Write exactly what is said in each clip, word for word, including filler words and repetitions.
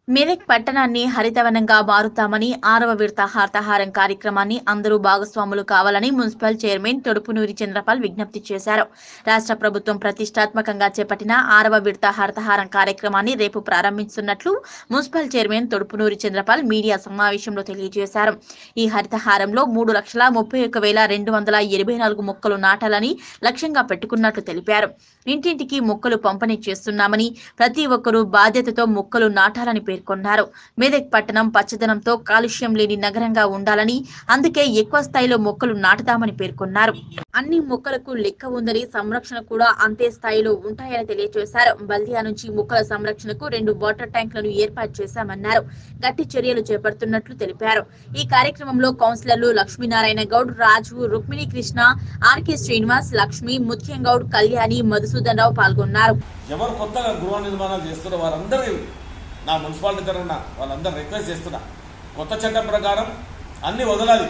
మెదక్ పట్టణాన్ని హరితవనంగా మారుతామని ఆరవ విడత హరితహారం కార్యక్రమాన్ని అందరూ భాగస్వాములు కావాలని మున్సిపల్ చైర్మన్ తొడుపునూరి చంద్రపాల్ విజ్ఞప్తి చేశారు. రాష్ట్ర ప్రభుత్వం ప్రతిష్టాత్మకంగా చేపట్టిన ఆరవ విడత హరితహారం కార్యక్రమాన్ని రేపు ప్రారంభించనున్నట్లు municipal chairman Thodupunuri Chandrapal media సమావేశంలో తెలియజేశారు. ఈ హరితహారంలో మూడు లక్షల ముప్పై ఒక్క వేల రెండు వందల ఇరవై నాలుగు మొక్కలు నాటాలని లక్ష్యంగా పెట్టుకున్నట్లు తెలిపారు. ఇంటింటికి మొక్కలు పంపిణీ చేస్తున్నామని, ప్రతి ఒక్కరూ బాధ్యతతో మొక్కలు నాటాలని పేర్కొన్నారు. మెదక్ పట్టణం పచ్చదనంతో కాలుష్యం లేని నగరంగా ఉండాలని, అందుకే ఎక్కువ స్థాయిలో మొక్కలు నాటుతామని పేర్కొన్నారు. అన్ని మొక్కలకు లెక్క ఉందని, సంరక్షణ కూడా అంతే స్థాయిలో ఉంటాయని తెలియజేశారు. బల్దియా నుంచి మొక్కల సంరక్షణకు రెండు వాటర్ ట్యాంకులను ఏర్పాటు చేశామన్నారు. గట్టి చర్యలు చేపడుతున్నట్లు తెలిపారు. ఈ కార్యక్రమంలో కౌన్సిలర్లు లక్ష్మీనారాయణ గౌడ్, రాజు, రుక్మిణి కృష్ణ, ఆర్కే శ్రీనివాస్, లక్ష్మి, ముత్యం గౌడ్, కళ్యాణి, మధుసూదన్ రావు పాల్గొన్నారు. ఎవరు కొత్తగా గృహ నిర్మాణాలు చేస్తున్న వారందరూ నా మున్సిపాలిటీ తరఫున వాళ్ళందరూ రిక్వెస్ట్ చేస్తున్నా, కొత్త చట్టం ప్రకారం అన్ని వదలాలి,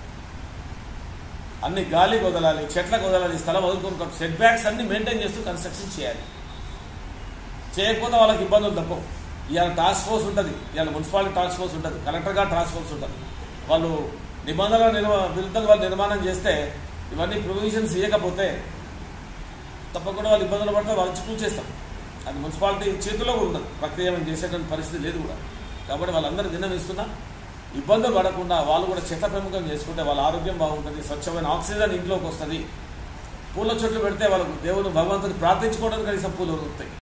అన్ని గాలికి వదలాలి, చెట్లకు వదలాలి, స్థలం వదులుకుని సెట్ బ్యాక్స్ అన్ని మెయింటైన్ చేస్తూ కన్స్ట్రక్షన్ చేయాలి. చేయకపోతే వాళ్ళకి ఇబ్బందులు తప్పవు. ఇవాళ టాస్క్ ఫోర్స్ ఉంటుంది, ఇవాళ మున్సిపాలిటీ టాస్క్ ఫోర్స్ ఉంటుంది, కలెక్టర్ గారు టాస్క్ ఫోర్స్ ఉంటుంది. వాళ్ళు నిబంధనల నిర్మా విరుద్ధంగా వాళ్ళు నిర్మాణం చేస్తే, ఇవన్నీ ప్రొవిజన్స్ ఇవ్వకపోతే తప్పకుండా వాళ్ళు ఇబ్బందులు పడితే వాళ్ళు చూస్ చేస్తాం. అది మున్సిపాలిటీ చేతుల్లో కూడా ఉండదు, ప్రక్రియ చేసేటువంటి పరిస్థితి లేదు కూడా. కాబట్టి వాళ్ళందరూ విన్నవిస్తున్నా, ఇబ్బందులు పడకుండా వాళ్ళు కూడా చెత్త ప్రముఖం చేసుకుంటే వాళ్ళ ఆరోగ్యం బాగుంటుంది, స్వచ్ఛమైన ఆక్సిజన్ ఇంట్లోకి వస్తుంది. పూల చెట్లు పెడితే వాళ్ళకు దేవుడు భగవంతుని ప్రార్థించుకోవడానికి కనీసం పూలు దొరుకుతాయి.